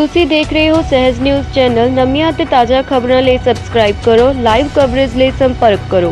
ਤੁਸੀਂ ਦੇਖ ਰਹੇ ਹੋ ਸਹਿਜ ਨਿਊਜ਼ ਚੈਨਲ। ਨਵੀਆਂ ਤੇ ਤਾਜ਼ਾ ਖਬਰਾਂ ਲਈ ਸਬਸਕ੍ਰਾਈਬ ਕਰੋ। ਲਾਈਵ ਕਵਰੇਜ ਲਈ ਸੰਪਰਕ ਕਰੋ।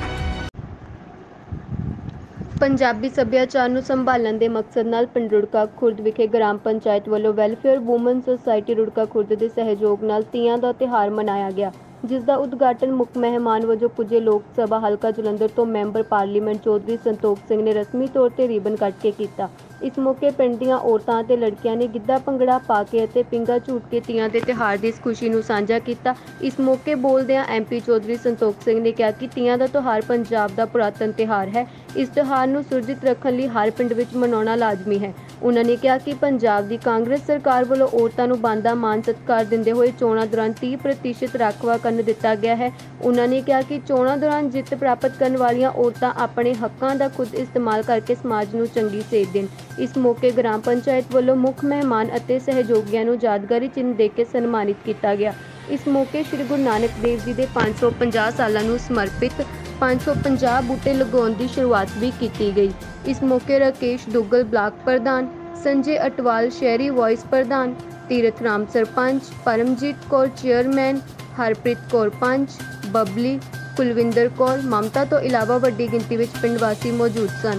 ਪੰਜਾਬੀ ਸੱਭਿਆਚਾਰ ਨੂੰ ਸੰਭਾਲਣ ਦੇ ਮਕਸਦ ਨਾਲ ਪਿੰਡ ਰੁੜਕਾ ਖੁਰਦ ਵਿਖੇ ਗ੍ਰਾਮ ਪੰਚਾਇਤ ਵੱਲੋਂ welfare woman society Rurka Khurd ਦੇ ਸਹਿਯੋਗ ਨਾਲ ਤੀਆਂ ਦਾ ਤਿਉਹਾਰ ਮਨਾਇਆ ਗਿਆ, ਜਿਸ ਦਾ ਉਦਘਾਟਨ ਮੁੱਖ ਮਹਿਮਾਨ ਵਜੋਂ ਪੁੱਜੇ ਲੋਕ ਸਭਾ ਹਲਕਾ ਜਲੰਧਰ ਤੋਂ ਮੈਂਬਰ ਪਾਰਲੀਮੈਂਟ ਚੌਧਰੀ ਸੰਤੋਖ ਸਿੰਘ ਨੇ ਰਸਮੀ ਤੌਰ ਤੇ ਰੀਬਨ ਕੱਟ ਕੇ ਕੀਤਾ। ਇਸ ਮੌਕੇ ਪਿੰਡ ਦੀਆਂ ਔਰਤਾਂ ਅਤੇ ਲੜਕੀਆਂ ਨੇ ਗਿੱਧਾ ਭੰਗੜਾ ਪਾ ਕੇ ਅਤੇ ਪਿੰਗਾ ਝੂਟ ਕੇ ਤੀਆਂ ਦੇ ਤਿਉਹਾਰ ਦੀ ਇਸ ਖੁਸ਼ੀ ਨੂੰ ਸਾਂਝਾ ਕੀਤਾ। ਇਸ ਮੌਕੇ ਬੋਲਦਿਆਂ ਐਮਪੀ ਚੌਧਰੀ ਸੰਤੋਖ ਸਿੰਘ ਨੇ ਕਿਹਾ ਕਿ ਤੀਆਂ ਦਾ ਤਿਉਹਾਰ ਪੰਜਾਬ ਦਾ ਪੁਰਾਤਨ ਤਿਉਹਾਰ ਹੈ। ਇਸ ਤਿਉਹਾਰ ਨੂੰ ਸੁਰਜੀਤ ਰੱਖਣ ਲਈ ਹਰ ਪਿੰਡ ਵਿੱਚ ਮਨਾਉਣਾ ਲਾਜ਼ਮੀ ਹੈ। ਉਹਨਾਂ ਨੇ ਕਿਹਾ ਕਿ ਪੰਜਾਬ ਦੀ ਕਾਂਗਰਸ ਸਰਕਾਰ ਵੱਲੋਂ ਔਰਤਾਂ ਨੂੰ ਬਣਦਾ ਮਾਣ ਸਤਿਕਾਰ ਦਿੰਦੇ ਹੋਏ ਚੋਣਾਂ ਦੌਰਾਨ 30% ਰਾਖਵਾ ਕਰਨ ਦਿੱਤਾ ਗਿਆ ਹੈ। ਉਹਨਾਂ ਨੇ ਕਿਹਾ ਕਿ ਚੋਣਾਂ ਦੌਰਾਨ ਜਿੱਤ ਪ੍ਰਾਪਤ ਕਰਨ ਵਾਲੀਆਂ ਔਰਤਾਂ ਆਪਣੇ ਹੱਕਾਂ ਦਾ ਖੁਦ ਇਸਤੇਮਾਲ ਕਰਕੇ ਸਮਾਜ ਨੂੰ ਚੰਗੀ ਸੇਧ ਦੇਣ। ਇਸ ਮੌਕੇ ਗ੍ਰਾਮ ਪੰਚਾਇਤ ਵੱਲੋਂ ਮੁੱਖ ਮਹਿਮਾਨ ਅਤੇ ਸਹਿਯੋਗੀਆਂ ਨੂੰ ਯਾਦਗਾਰੀ ਚਿੰਨ੍ਹ ਦੇ ਕੇ ਸਨਮਾਨਿਤ ਕੀਤਾ ਗਿਆ। ਇਸ ਮੌਕੇ ਸ੍ਰੀ ਗੁਰੂ ਨਾਨਕ ਦੇਵ ਜੀ ਦੇ 550 ਸਾਲਾਂ ਨੂੰ ਸਮਰਪਿਤ 550 ਬੂਟੇ ਲਗਾਉਣ ਦੀ ਸ਼ੁਰੂਆਤ ਵੀ ਕੀਤੀ ਗਈ। ਇਸ ਮੌਕੇ ਰਾਕੇਸ਼ ਦੁੱਗਲ ਬਲਾਕ ਪ੍ਰਧਾਨ, ਸੰਜੇ ਅਟਵਾਲ ਸ਼ਹਿਰੀ ਵਾਇਸ ਪ੍ਰਧਾਨ, ਤੀਰਥ ਰਾਮ ਸਰਪੰਚ, ਪਰਮਜੀਤ ਕੌਰ ਚੇਅਰਮੈਨ, ਹਰਪ੍ਰੀਤ ਕੌਰ ਪੰਚ, ਬਬਲੀ, ਕੁਲਵਿੰਦਰ ਕੌਰ, ਮਮਤਾ ਤੋਂ ਇਲਾਵਾ ਵੱਡੀ ਗਿਣਤੀ ਵਿੱਚ ਪਿੰਡ ਵਾਸੀ ਮੌਜੂਦ ਸਨ।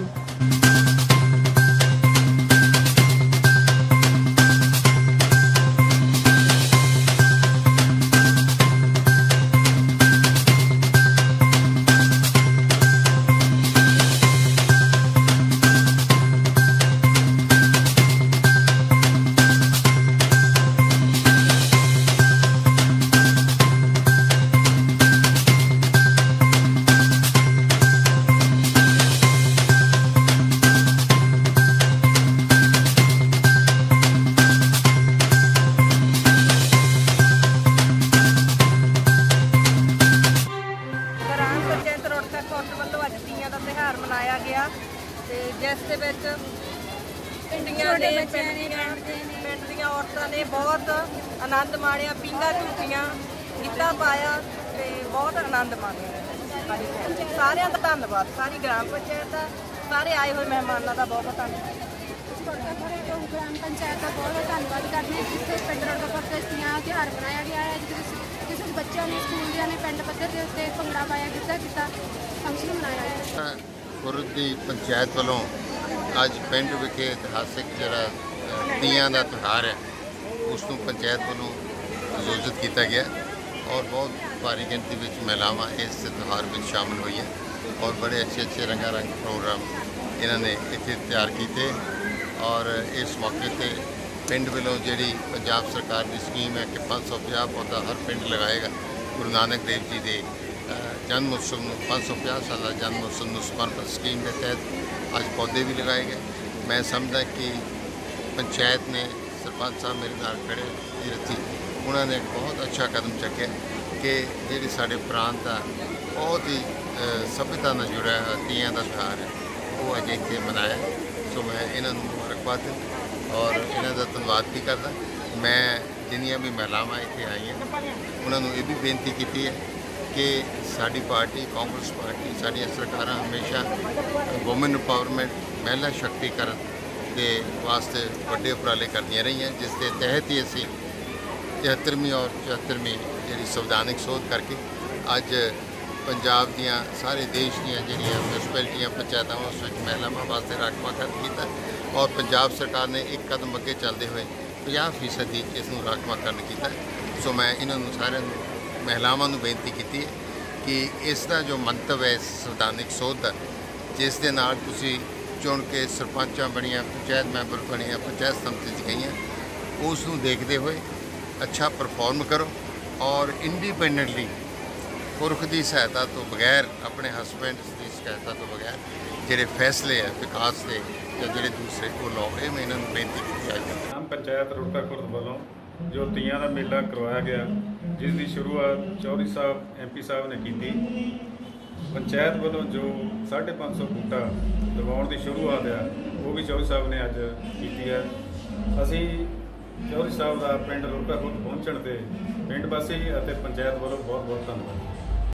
मनाया गया जिस पिंड दी औरतों ने बहुत आनंद माणिया, पींगा झूटियां, गिद्धा पाया, बहुत आनंद माणिया। सारिਆਂ ਦਾ धन्यवाद, सारी ग्राम पंचायत का, सारे आए हुए मेहमानों का बहुत बहुत धन्यवाद। ग्राम पंचायत का बहुत धन्यवाद करते हैं जिससे पिंड रੁੜਕਾ त्यौहार मनाया गया है, जिस बच्चों ने स्कूल ने पिंड पद्धर के उत्ते भंगड़ा पाया, गिद्धा किया, फंक्शन मनाया गया। खुरद दी पंचायत वालों अज पिंड विखे इतिहासिक जरा तीयां दा त्यौहार है उसनूं पंचायत वालों आयोजित किया गया और बहुत भारी गिनती में महिलावां इस त्यौहार में शामिल हुई हैं और बड़े अच्छे रंगारंग प्रोग्राम इन्होंने इत्थे तैयार किए। और इस मौके पर पिंड वालों जी पंजाब सरकार की स्कीम है कि 550 पौधा हर पिंड लगाएगा। गुरु नानक देव जी के जन्म उत्सव में 550 साल जन्म उत्सव में समर्पित स्कीम के तहत आज पौधे भी लगाए गए। मैं समझदा कि पंचायत ने सरपंच साहब मेरे नाल खड़े तीरथी उन्होंने एक बहुत अच्छा कदम चुकया कि जी साढ़े प्रांत का बहुत ही सभ्यता नाल जुड़ा तीयां का त्यौहार है वो अज इत्थे मनाया। सो मैं इन्होंने मुबारकबाद और इन्हों का धन्यवाद भी करदा। मैं जिन्नियां भी महिलावां इत्थे आई हैं उन्होंने ये भी बेनती की है कि साड़ी पार्टी कांग्रेस पार्टी साड़ियाँ सरकार हमेशा वुमेन एम्पावरमेंट महिला शक्तिकरण के वास्ते बड़े उपराले करदियां रही हैं, जिसके तहत ही असी 73वीं और 74वीं जी संविधानिक सोध करके अज पंजाब दियाँ सारे देश दियाँ जिहड़ियां म्यूनसिपैलिटियां पंचायतां उस महिलावां वास्ते राखवांकरण किया और पंजाब सरकार ने एक कदम अगे चलते हुए 50% इसनूं राखवांकरण किया। सो मैं इन्होंने सारे महिलावां नूं बेनती की है कि इसका जो मंतव है संविधानिक सोध का जिस दे नाल तुसीं चुन के सरपंचां बनिया, पंचायत मैंबर बनिया, पंचायत समिति गई उसनूं देखते हुए अच्छा परफॉर्म करो और इंडिपेंडेंटली पुरख की सहायता तो बगैर अपने हसबैंड की सहायता तो बगैर जोड़े फैसले है विकास के या जोड़े दूसरे वो लो। ये मैं इन्होंने बेनती की है। ग्राम पंचायत रुड़का खुरद वालों जो तीयां का मेला करवाया गया जिसकी शुरुआत चौधरी साहब MP साहब ने की। पंचायत वालों जो 550 बूटा लगाने की शुरुआत है वो भी चौधरी साहब ने अज की है। असी चौधरी साहब का पिंड रुड़का खुरद पहुँचने से पिंड वासी और पंचायत वालों बहुत बहुत धन्यवाद।